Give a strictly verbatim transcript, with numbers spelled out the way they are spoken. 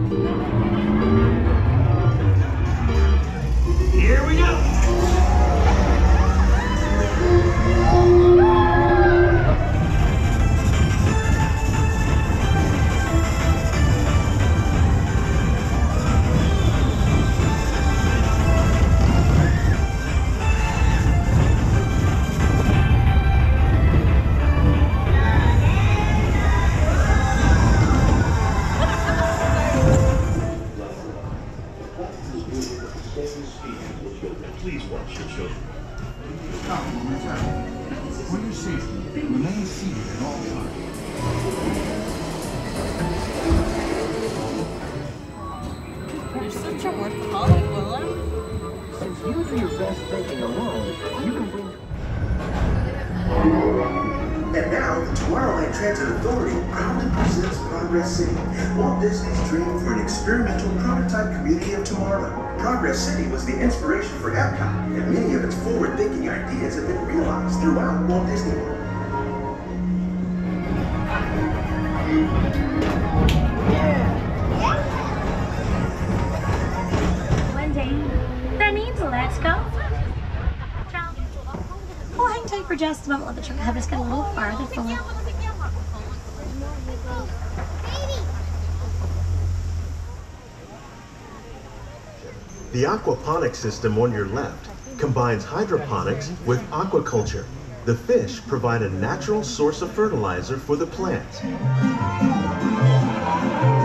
Here we go! Please watch your children. Stop one more time. For your safety, remain seated at all times. You're such a workaholic, Willem. Since you do your best thinking alone, you can bring... And now, the Tomorrowland Transit Authority proudly presents Progress City, Walt Disney's dream for an experimental prototype community of tomorrow. Progress City was the inspiration for Epcot, and many of its forward-thinking ideas have been realized throughout Walt Disney World. One day, that means let's go. Oh, hang tight for just a moment. Let the truck have us get a little farther forward. The aquaponics system on your left combines hydroponics with aquaculture. The fish provide a natural source of fertilizer for the plants.